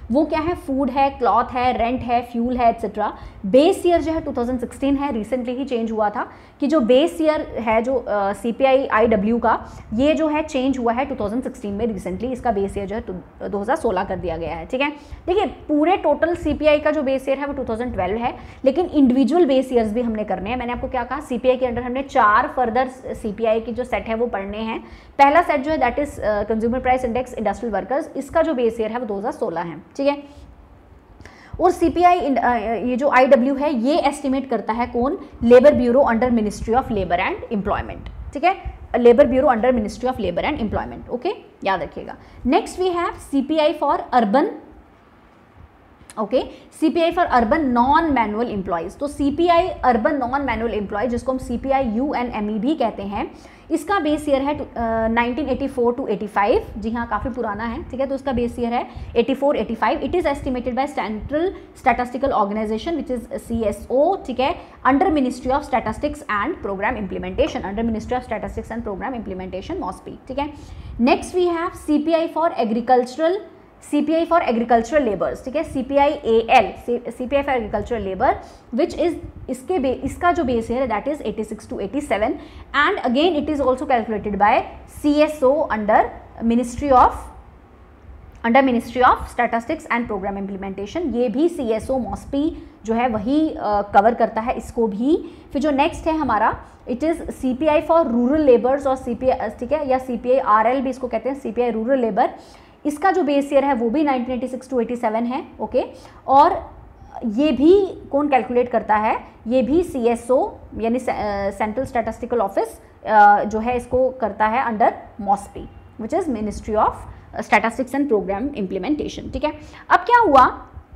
वो क्या है, फूड है, क्लॉथ है, रेंट है, फ्यूल है, एट्सेट्रा। बेस ईयर जो है टू थाउजेंड सिक्सटीन है, रिसेंटली ही चेंज हुआ था कि जो बेस ईयर है जो सी पी आई आई डब्ल्यू का, ये जो है चेंज हुआ है टू थाउजेंड सिक्सटीन में रिसेंटली, इसका बेस ईयर जो है दो हज़ार सोलह कर दिया गया है, ठीक है। देखिए पूरे टोटल सी पी आई का जो बेस ईयर है वो टू थाउजेंड ट्वेल्व है, लेकिन इंडिविजुअल बेस ईयर्स भी हमने करने हैं। मैंने आपको क्या कहा, सी पी आई के अंडर हमने चार फर्दर सी पी आई की जो सेट है वो पढ़ने हैं। पहला सेट जो है that is consumer price index industrial workers, इसका जो बेस ईयर है वो दो हज़ार सोलह है, ठीक है। और सीपीआई ये जो आई डब्ल्यू है ये एस्टिमेट करता है कौन, labour bureau under ministry of labour and employment, ठीक है, labour bureau under ministry of labour and employment, okay, याद रखिएगा। Next we have CPI for urban, okay, CPI for urban non manual employees. तो CPI urban non manual employee जिसको हम CPI U N M E भी कहते हैं, इसका base year है nineteen eighty four to eighty five, जी हाँ काफ़ी पुराना है, ठीक है। तो इसका बेस ईयर है eighty four eighty five. It is estimated by central statistical organisation which is C S O, ठीक है, under ministry of statistics and programme implementation, under ministry of statistics and programme implementation MoSPI, ठीक है। Next we have CPI for agricultural, CPI for agricultural labours, ठीक है, CPI A L, CPI for agricultural labour which is इसके बे, इसका जो base है that is eighty six to eighty seven and again it is also calculated by CSO under ministry of under ministry of statistics and programme implementation. ये भी CSO मॉस्पी जो है वही कवर uh, करता है इसको भी। फिर जो नेक्स्ट है हमारा it is CPI for rural labours और सीपीआई, ठीक है, या सीपीआई आरएल भी इसको कहते हैं, सीपीआई रूरल लेबर। इसका जो बेस ईयर है वो भी nineteen eighty six to eighty seven है, ओके। और ये भी कौन कैलकुलेट करता है, ये भी सीएसओ यानी सेंट्रल स्टैटिस्टिकल ऑफिस जो है इसको करता है under MoSPI which is ministry of statistics and programme implementation, ठीक है। अब क्या हुआ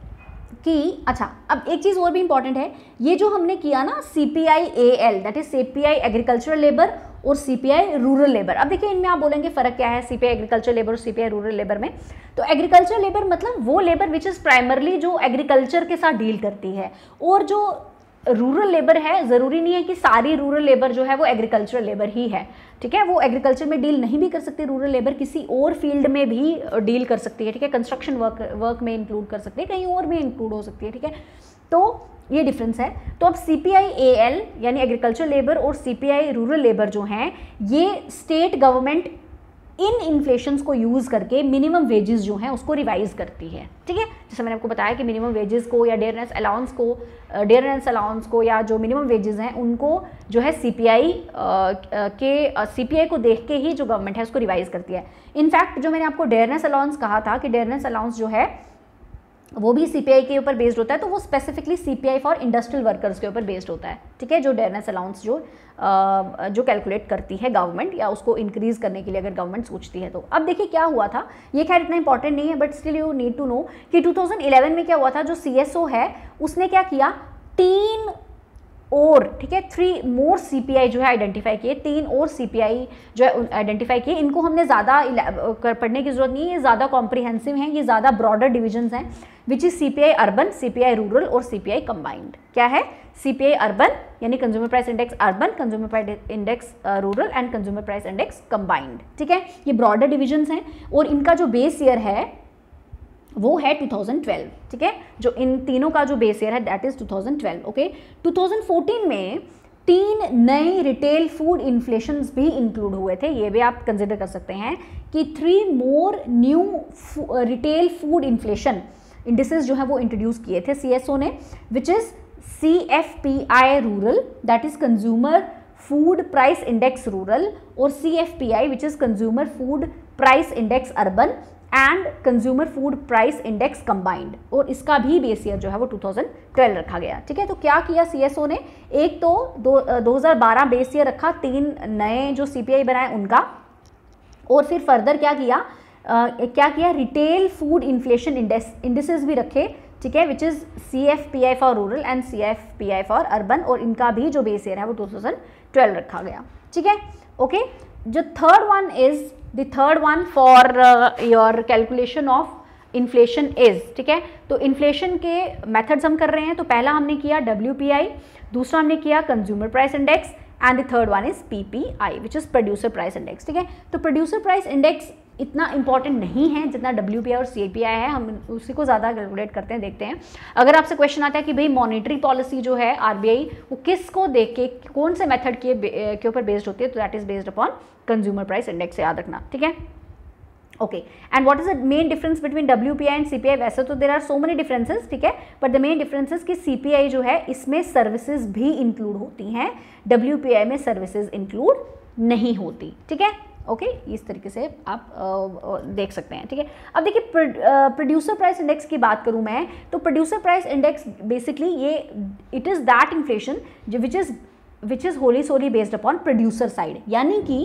कि अच्छा, अब एक चीज़ और भी इंपॉर्टेंट है, ये जो हमने किया ना CPI A L that is CPI agricultural labour और सीपीआई रूरल लेबर। अब देखिए इनमें आप बोलेंगे फ़र्क क्या है सीपीआई एग्रीकल्चर लेबर और सीपीआई रूरल लेबर में। तो एग्रीकल्चर लेबर मतलब वो लेबर विच इज़ प्राइमरली जो एग्रीकल्चर के साथ डील करती है, और जो रूरल लेबर है ज़रूरी नहीं है कि सारी रूरल लेबर जो है वो एग्रीकल्चर लेबर ही है, ठीक है। वो एग्रीकल्चर में डील नहीं भी कर सकती रूरल लेबर, किसी और फील्ड में भी डील कर सकती है, ठीक है, कंस्ट्रक्शन वर्क वर्क में इंक्लूड कर सकती है, कहीं और में इंक्लूड हो सकती है, ठीक है। तो ये डिफरेंस है। तो अब सीपीआई ए एल यानी एग्रीकल्चर लेबर और सीपीआई रूरल लेबर जो हैं ये स्टेट गवर्नमेंट इन इन्फ्लेशंस को यूज़ करके मिनिमम वेजेस जो हैं उसको रिवाइज करती है, ठीक है। जैसे मैंने आपको बताया कि मिनिमम वेजेस को या डेयरनेस अलाउंस को डेयरनेस अलाउंस को या जो मिनिमम वेजेस हैं उनको जो है सीपीआई के सीपीआई को देख के ही जो गवर्नमेंट है उसको रिवाइज करती है। इनफैक्ट जो मैंने आपको डेयरनेस अलाउंस कहा था कि डेयरनेस अलाउंस जो है वो भी सीपीआई के ऊपर बेस्ड होता है, तो वो specifically CPI for industrial workers के ऊपर बेस्ड होता है, ठीक है। जो डेयरनेस अलाउंस जो आ, जो कैलकुलेट करती है गवर्नमेंट या उसको इंक्रीज करने के लिए अगर गवर्नमेंट सोचती है तो। अब देखिए क्या हुआ था, ये खैर इतना इंपॉर्टेंट नहीं है but still you need to know कि टू थाउजेंड इलेवन में क्या हुआ था, जो सीएसओ है उसने क्या किया, तीन और, ठीक है, थ्री मोर सीपीआई जो है आइडेंटिफाई किए, तीन और सीपीआई जो है आइडेंटिफाई किए। इनको हमने ज़्यादा पढ़ने की जरूरत नहीं है, ये ज़्यादा कॉम्प्रिहेंसिव हैं, ये ज़्यादा ब्रॉडर डिविजन्स हैं which is CPI urban, CPI rural और सीपीआई कंबाइंड। क्या है, सीपीआई अर्बन यानी consumer price index urban, consumer price index rural and consumer price index combined, ठीक है। ये ब्रॉडर डिविजन्स हैं और इनका जो बेस ईयर है वो है टू थाउजेंड ट्वेल्व, ठीक है। जो इन तीनों का जो बेस ईयर है that is two thousand twelve, okay. Two thousand fourteen में तीन नए रिटेल फूड इन्फ्लेशंस भी इंक्लूड हुए थे, ये भी आप कंसिडर कर सकते हैं कि three more new retail food inflation indices जो है वो इंट्रोड्यूस किए थे सीएसओ ने, which is C F P I rural that is consumer food price index rural और C F P I which is consumer food price index urban and consumer food price index combined, और इसका भी base year जो है वो to thousand twelve रखा गया, ठीक है। तो क्या किया सीएसओ ने, एक तो दो, दो हज़ार बारह बेस ईयर रखा, तीन नए जो सीपीआई बनाए उनका, और फिर फर्दर क्या किया आ, क्या किया रिटेल फूड इन्फ्लेशन इंडेसेस भी रखे, ठीक है, which is C F P I for rural and C F P I for urban, और इनका भी जो बेस ईयर है वो टू थाउजेंड ट्वेल्व रखा गया, ठीक है, ओके। जो third one is the third one for your calculation of inflation is, ठीक है। तो इन्फ्लेशन के मेथड्स हम कर रहे हैं, तो पहला हमने किया डब्ल्यू पी आई, दूसरा हमने किया consumer price index and the third one is P P I which is producer price index, ठीक है। तो प्रोड्यूसर प्राइस इंडेक्स इतना इंपॉर्टेंट नहीं है जितना डब्ल्यू पी आई और सी पी आई है, हम उसी को ज़्यादा कैलकुलेट करते हैं, देखते हैं। अगर आपसे क्वेश्चन आता है कि भाई मॉनेटरी पॉलिसी जो है आर बी आई वो किसको देख के, कौन से मेथड के के ऊपर बेस्ड होती है, तो that is based upon consumer price index, याद रखना, ठीक है। Okay, and what is the main difference between W P I and C P I? वैसे तो there are so many differences, ठीक है, but the main difference is कि C P आई जो है इसमें सर्विसेज भी इंक्लूड होती हैं, डब्ल्यू पी आई में सर्विसेज इंक्लूड नहीं होती, ठीक है। ओके okay, इस तरीके से आप आ, देख सकते हैं, ठीक है। अब देखिए प्रोड्यूसर प्राइस इंडेक्स की बात करूं मैं, तो प्रोड्यूसर प्राइस इंडेक्स बेसिकली ये it is that inflation which is which is wholly solely based upon producer side, यानी कि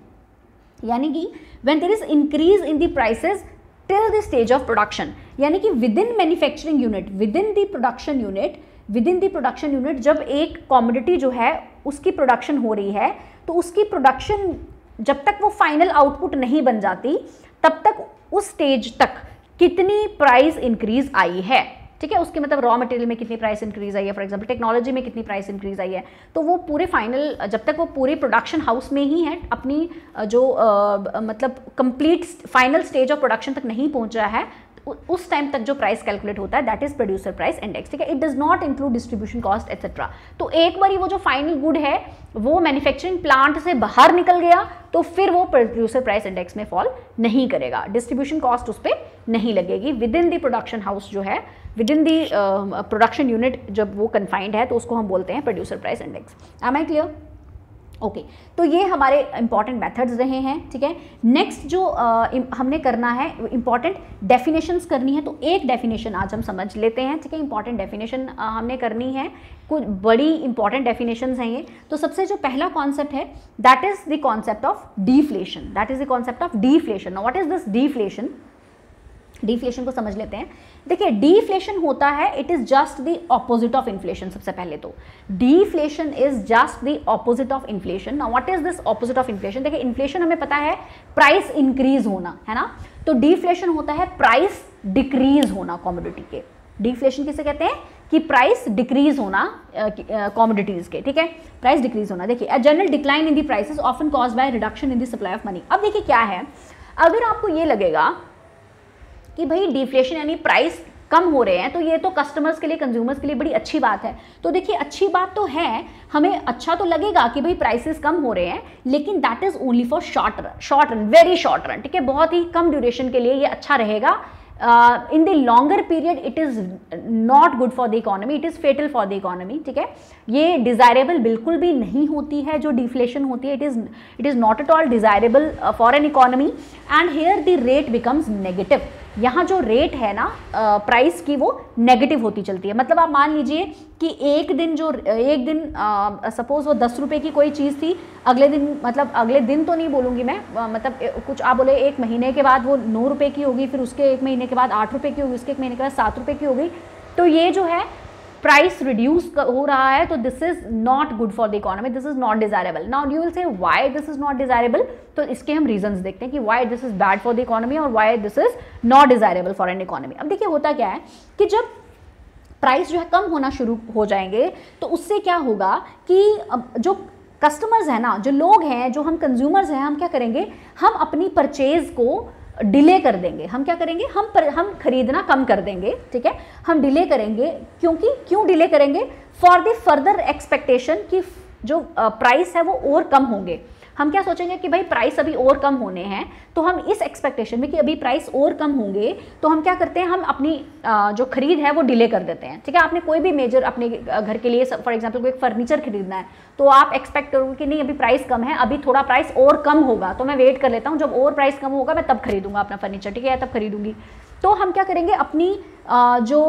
यानी कि when there is increase in the prices till the stage of production, यानी कि within manufacturing unit, within the production unit within the production unit जब एक commodity जो है उसकी प्रोडक्शन हो रही है, तो उसकी प्रोडक्शन जब तक वो फाइनल आउटपुट नहीं बन जाती तब तक उस स्टेज तक कितनी प्राइस इंक्रीज आई है, ठीक है। उसके मतलब रॉ मटेरियल में कितनी प्राइस इंक्रीज आई है, फॉर एग्जांपल टेक्नोलॉजी में कितनी प्राइस इंक्रीज आई है, तो वो पूरे फाइनल, जब तक वो पूरे प्रोडक्शन हाउस में ही है, अपनी जो आ, मतलब complete final stage of production तक नहीं पहुंचा है, उस टाइम तक जो प्राइस कैलकुलेट होता है that is producer price index, ठीक है। It does not include distribution cost etcetera. तो एक बार वो जो फाइनल गुड है वो मैन्युफैक्चरिंग प्लांट से बाहर निकल गया तो फिर वो प्रोड्यूसर प्राइस इंडेक्स में फॉल नहीं करेगा, डिस्ट्रीब्यूशन कॉस्ट उस पर नहीं लगेगी। Within the production house जो है, within the production unit जब वो कन्फाइंड है तो उसको हम बोलते हैं producer price index. Am I clear? Okay okay, तो ये हमारे इंपॉर्टेंट मेथड्स रहे हैं, ठीक है। नेक्स्ट जो आ, हमने करना है इंपॉर्टेंट डेफिनेशंस करनी है, तो एक डेफिनेशन आज हम समझ लेते हैं, ठीक है। इंपॉर्टेंट डेफिनेशन हमने करनी है, कुछ बड़ी इंपॉर्टेंट डेफिनेशंस हैं ये। तो सबसे जो पहला कॉन्सेप्ट है that is the concept of deflation, that is the concept of deflation. What is this deflation? Deflation को समझ लेते हैं। देखिए डिफ्लेशन होता है, it is just the opposite of inflation. सबसे पहले तो deflation is just the opposite of inflation. Now what is this opposite of inflation? देखिए इन्फ्लेशन हमें पता है प्राइस इंक्रीज होना, है ना, तो डिफ्लेशन होता है प्राइस डिक्रीज होना कमोडिटी के। डिफ्लेशन किसे कहते हैं? कि प्राइस डिक्रीज होना कमोडिटीज के, ठीक है, प्राइस डिक्रीज होना। देखिए a general decline in the prices often caused by reduction in the supply of money. अब देखिए क्या है, अगर आपको ये लगेगा कि भाई डिफ्लेशन यानी प्राइस कम हो रहे हैं तो ये तो कस्टमर्स के लिए, कंज्यूमर्स के लिए बड़ी अच्छी बात है, तो देखिए अच्छी बात तो है, हमें अच्छा तो लगेगा कि भाई प्राइसेस कम हो रहे हैं, लेकिन that is only for short run, short run, very short run, ठीक है, बहुत ही कम ड्यूरेशन के लिए ये अच्छा रहेगा। In the longer period it is not good for the economy, it is fatal for the economy, ठीक है। ये डिजायरेबल बिल्कुल भी नहीं होती है जो डिफ्लेशन होती है, it is it is not at all desirable for an economy, and here the rate becomes negative. यहाँ जो रेट है ना प्राइस की वो नेगेटिव होती चलती है। मतलब आप मान लीजिए कि एक दिन जो एक दिन सपोज वो दस रुपए की कोई चीज़ थी, अगले दिन, मतलब अगले दिन तो नहीं बोलूँगी मैं, आ, मतलब कुछ आप बोले एक महीने के बाद वो नौ रुपये की होगी, फिर उसके एक महीने के बाद आठ रुपये की होगी, उसके एक महीने के बाद सात रुपये की होगी, तो ये जो है प्राइस रिड्यूस हो रहा है, तो this is not good for the economy, this is not desirable. Now you will say why this is not desirable, तो इसके हम रीजंस देखते हैं कि why this is bad for the economy और why this is not desirable for an economy. अब देखिए होता क्या है कि जब प्राइस जो है कम होना शुरू हो जाएंगे तो उससे क्या होगा कि जो कस्टमर्स हैं ना, जो लोग हैं, जो हम कंज्यूमर्स हैं, हम क्या करेंगे, हम अपनी परचेज को डिले कर देंगे। हम क्या करेंगे, हम पर, हम खरीदना कम कर देंगे, ठीक है, हम डिले करेंगे। क्योंकि क्यों डिले करेंगे? फॉर द फर्दर एक्सपेक्टेशन कि जो प्राइस है वो और कम होंगे। हम क्या सोचेंगे कि भाई प्राइस अभी और कम होने हैं, तो हम इस एक्सपेक्टेशन में कि अभी प्राइस और कम होंगे, तो हम क्या करते हैं, हम अपनी जो खरीद है वो डिले कर देते हैं, ठीक है। आपने कोई भी मेजर अपने घर के लिए, फॉर एग्जांपल कोई फर्नीचर खरीदना है, तो आप एक्सपेक्ट करोगे कि नहीं अभी प्राइस कम है, अभी थोड़ा प्राइस और कम होगा, तो मैं वेट कर लेता हूँ, जब और प्राइस कम होगा मैं तब खरीदूंगा अपना फर्नीचर, ठीक है, तब खरीदूंगी। तो हम क्या करेंगे, अपनी जो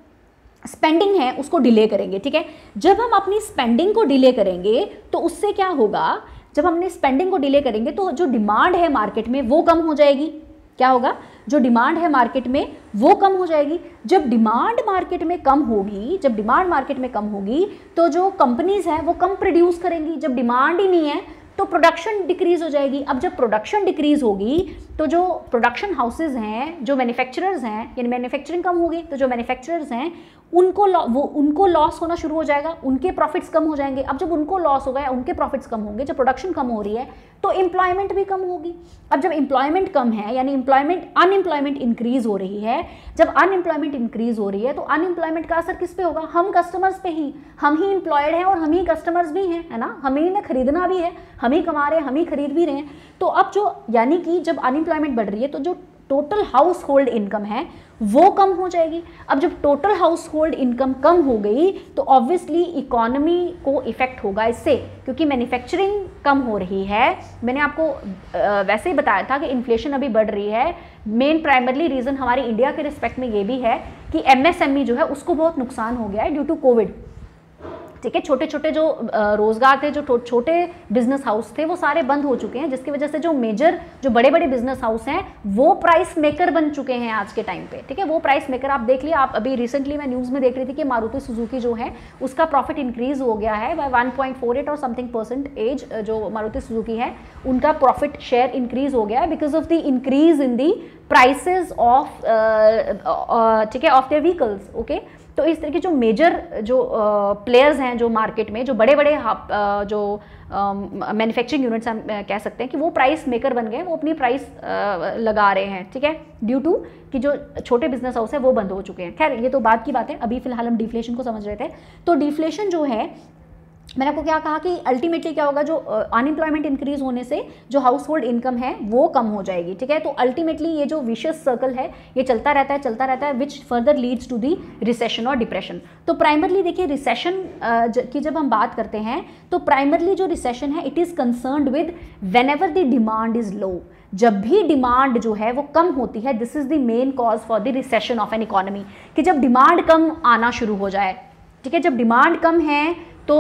स्पेंडिंग है उसको डिले करेंगे, ठीक है। जब हम अपनी स्पेंडिंग को डिले करेंगे तो उससे क्या होगा, जब हमने स्पेंडिंग को डिले करेंगे तो जो डिमांड है मार्केट में वो कम हो जाएगी। क्या होगा, जो डिमांड है मार्केट में वो कम हो जाएगी। जब डिमांड मार्केट में कम होगी, जब डिमांड मार्केट में कम होगी तो जो कंपनीज हैं वो कम प्रोड्यूस करेंगी। जब डिमांड ही नहीं है तो प्रोडक्शन डिक्रीज हो जाएगी। अब जब प्रोडक्शन डिक्रीज होगी तो जो प्रोडक्शन हाउसेज हैं, जो मैन्युफैक्चरर्स हैं, यानी मैन्युफैक्चरिंग कम होगी, तो जो मैन्युफैक्चरर्स हैं उनको वो उनको लॉस होना शुरू हो जाएगा, उनके प्रॉफिट्स कम हो जाएंगे। अब जब उनको लॉस हो गया, उनके प्रॉफिट्स कम होंगे, जब प्रोडक्शन कम हो रही है तो एम्प्लॉयमेंट भी कम होगी। अब जब एम्प्लॉयमेंट कम है यानी एम्प्लॉयमेंट अनएम्प्लॉयमेंट इंक्रीज हो रही है, जब अनएम्प्लॉयमेंट इंक्रीज हो रही है तो अनएम्प्लॉयमेंट का असर किस पे होगा? हम कस्टमर्स पे ही। हम ही एम्प्लॉयड हैं और हम ही कस्टमर्स भी हैं, है ना, हमें ही खरीदना भी है, हम ही कमा रहे हैं, हम ही खरीद भी रहे हैं। तो अब जो यानी कि जब अनएम्प्लॉयमेंट बढ़ रही है तो जो टोटल हाउस होल्ड इनकम है वो कम हो जाएगी। अब जब टोटल हाउस होल्ड इनकम कम हो गई तो ऑब्वियसली इकोनॉमी को इफेक्ट होगा इससे, क्योंकि मैन्युफैक्चरिंग कम हो रही है। मैंने आपको वैसे ही बताया था कि इन्फ्लेशन अभी बढ़ रही है। मेन प्राइमरली रीज़न हमारे इंडिया के रिस्पेक्ट में ये भी है कि एमएसएमई जो है उसको बहुत नुकसान हो गया है ड्यू टू कोविड। ठीक है, छोटे छोटे जो रोजगार थे, जो छोटे बिजनेस हाउस थे, वो सारे बंद हो चुके हैं, जिसकी वजह से जो मेजर जो बड़े बड़े बिजनेस हाउस हैं वो प्राइस मेकर बन चुके हैं आज के टाइम पे। ठीक है, वो प्राइस मेकर आप देख लिया। आप अभी रिसेंटली मैं न्यूज़ में देख रही थी कि मारुति सुजुकी जो है उसका प्रॉफिट इंक्रीज हो गया है by one point four eight और समथिंग परसेंट एज। जो मारुति सुजुकी है उनका प्रॉफिट शेयर इंक्रीज हो गया है because of the increase in the prices of ठीक है ऑफ देयर व्हीकल्स। ओके, तो इस तरह की जो मेजर जो प्लेयर्स uh, हैं जो मार्केट में, जो बड़े बड़े uh, जो मैन्युफैक्चरिंग यूनिट्स हम uh, कह सकते हैं कि वो प्राइस मेकर बन गए, वो अपनी प्राइस uh, लगा रहे हैं। ठीक है, ड्यू टू कि जो छोटे बिजनेस हाउस है वो बंद हो चुके हैं। खैर ये तो बाद की बात है, अभी फिलहाल हम डिफ्लेशन को समझ रहे थे। तो डिफ्लेशन जो है, मैंने आपको क्या कहा कि अल्टीमेटली क्या होगा, जो अनएम्प्लॉयमेंट इंक्रीज होने से जो हाउस होल्ड इनकम है वो कम हो जाएगी। ठीक है, तो अल्टीमेटली ये जो विशियस सर्कल है ये चलता रहता है चलता रहता है which further leads to the recession और डिप्रेशन। तो प्राइमरली देखिए रिसेशन की जब हम बात करते हैं तो प्राइमरली जो रिसेशन है it is concerned with whenever the demand is low. जब भी डिमांड जो है वो कम होती है, this is the main cause for the recession of an economy, कि जब डिमांड कम आना शुरू हो जाए। ठीक है, जब डिमांड कम है तो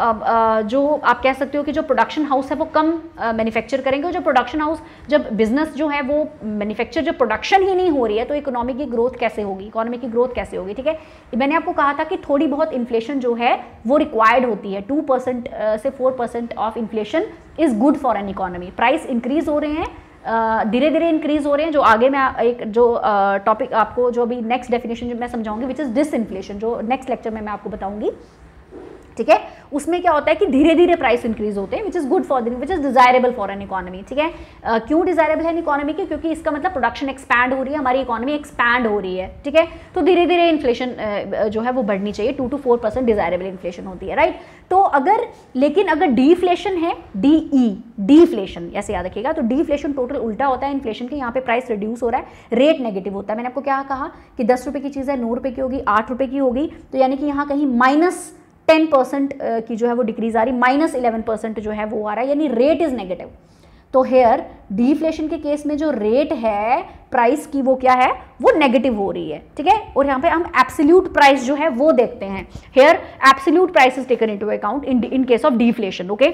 जो आप कह सकते हो कि जो प्रोडक्शन हाउस है वो कम मैन्युफैक्चर करेंगे, और जो प्रोडक्शन हाउस जब बिजनेस जो है वो मैन्युफैक्चर जब प्रोडक्शन ही नहीं हो रही है तो इकोनॉमी की ग्रोथ कैसे होगी, इकोनॉमी की ग्रोथ कैसे होगी। ठीक है, मैंने आपको कहा था कि थोड़ी बहुत इन्फ्लेशन जो है वो रिक्वायर्ड होती है। टू परसेंट से four percent of inflation is good for an economy. Price increase हो रहे हैं, धीरे धीरे इंक्रीज हो रहे हैं। जो आगे मैं एक जो टॉपिक आपको जो अभी नेक्स्ट डेफिनेशन जो मैं समझाऊंगी विच इज डिसइन्फ्लेशन, जो नेक्स्ट लेक्चर में मैं आपको बताऊंगी। ठीक है, उसमें क्या होता है कि धीरे धीरे प्राइस इंक्रीज होते हैं which is good for the which is desirable for an economy. ठीक है, uh, क्यों डिजायरेबल है इकोनॉमी की? क्योंकि इसका मतलब प्रोडक्शन एक्सपैंड हो रही है, हमारी इकोनॉमी एक्सपैंड हो रही है। ठीक है, तो धीरे धीरे इन्फ्लेशन uh, जो है वो बढ़नी चाहिए। Two to four percent desirable inflation होती है, राइट। तो अगर लेकिन अगर डीफ्लेशन है, डी ई डीफ्लेशन ऐसे याद रखिएगा, तो डीफ्लेशन टोटल उल्टा होता है इन्फ्लेशन के। यहाँ पे प्राइस रिड्यूस हो रहा है, रेट नेगेटिव होता है। मैंने आपको क्या कहा कि दस रुपए की चीज़ है नौ रुपए की होगी, आठ रुपए की होगी, तो यानी कि यहाँ कहीं माइनस टेन परसेंट की जो है वो डिक्रीज आ रही, माइनस इलेवन परसेंट जो है वो आ रहा है, यानी रेट इज नेगेटिव। तो हेयर डीफ्लेशन के केस में जो रेट है प्राइस की वो क्या है, वो नेगेटिव हो रही है। ठीक है, और यहाँ पे हम एब्सोल्यूट प्राइस जो है वो देखते हैं। Here absolute price is taken into account in in case of deflation. Okay,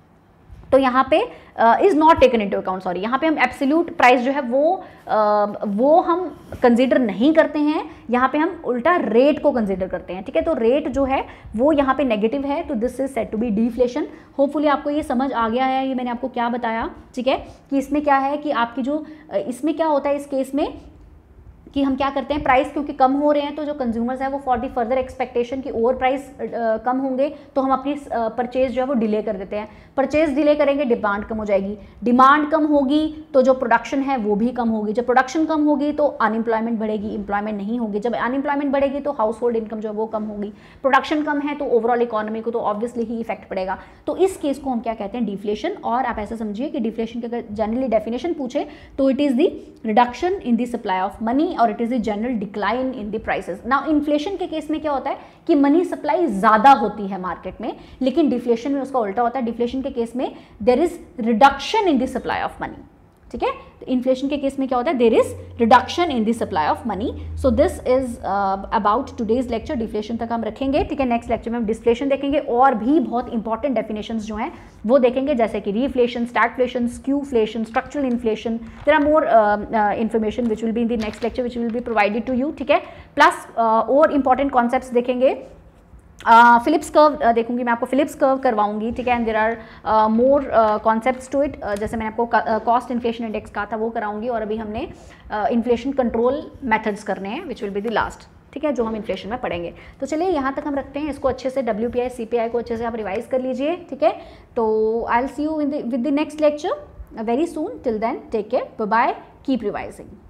तो यहाँ पे is not taken into account, sorry, यहाँ पे हम एब्सोल्यूट प्राइस जो है वो uh, वो हम कंसीडर नहीं करते हैं, यहाँ पे हम उल्टा रेट को कंसीडर करते हैं। ठीक है, तो रेट जो है वो यहाँ पे नेगेटिव है, तो this is said to be deflation. Hopefully आपको ये समझ आ गया है, ये मैंने आपको क्या बताया। ठीक है, कि इसमें क्या है कि आपकी जो इसमें क्या होता है इस केस में कि हम क्या करते हैं, प्राइस क्योंकि कम हो रहे हैं तो जो कंज्यूमर्स है वो फॉर दी फर्दर एक्सपेक्टेशन की ओवर प्राइस कम होंगे तो हम अपनी परचेज जो है वो डिले कर देते हैं। परचेज डिले करेंगे, डिमांड कम हो जाएगी, डिमांड कम होगी तो जो प्रोडक्शन है वो भी कम होगी, जब प्रोडक्शन कम होगी तो अनएम्प्लॉयमेंट बढ़ेगी, एम्प्लॉयमेंट नहीं होगी, जब अनएम्प्लॉयमेंट बढ़ेगी तो हाउस होल्ड इनकम जो है वो कम होगी, प्रोडक्शन कम है तो ओवरऑल इकोनॉमी को तो ऑब्वियसली ही इफेक्ट पड़ेगा। तो इस केस को हम क्या कहते हैं, डिफ्लेशन। और आप ऐसा समझिए कि डिफ्लेशन की अगर जनरली डेफिनेशन पूछे तो it is the reduction in the supply of money और it is the general decline in the prices. Now inflation के केस में क्या होता है कि मनी सप्लाई ज्यादा होती है मार्केट में, लेकिन डिफ्लेशन में उसका उल्टा होता है। डिफ्लेशन के केस में there is reduction in the supply of money. ठीक है, तो इन्फ्लेशन के केस में क्या होता है, there is reduction in the supply of money. So this is about today's lecture. Deflation तक हम रखेंगे। ठीक है, नेक्स्ट लेक्चर में हम डिस्फ्लेशन देखेंगे और भी बहुत इंपॉर्टेंट डेफिनेशंस जो हैं वो देखेंगे, जैसे कि reflation, stagflation, skewflation, structural inflation. There are more information which will be in the next lecture which will be provided to you. ठीक है, प्लस और इंपॉर्टेंट कॉन्सेप्ट्स देखेंगे। फिलिप्स uh, कर्व uh, देखूंगी मैं, आपको फिलिप्स कर्व करवाऊंगी। ठीक है, and there are more concepts to it, जैसे मैंने आपको कॉस्ट इन्फ्लेशन इंडेक्स कहा था वो कराऊंगी, और अभी हमने इन्फ्लेशन कंट्रोल मेथड्स करने हैं which will be the last ठीक है, जो हम इन्फ्लेशन में पढ़ेंगे। तो चलिए यहाँ तक हम रखते हैं, इसको अच्छे से W P I C P I को अच्छे से आप रिवाइज कर लीजिए, ठीक है। तो I will see you in the with the next lecture very soon, till then take care, bye bye, keep revising.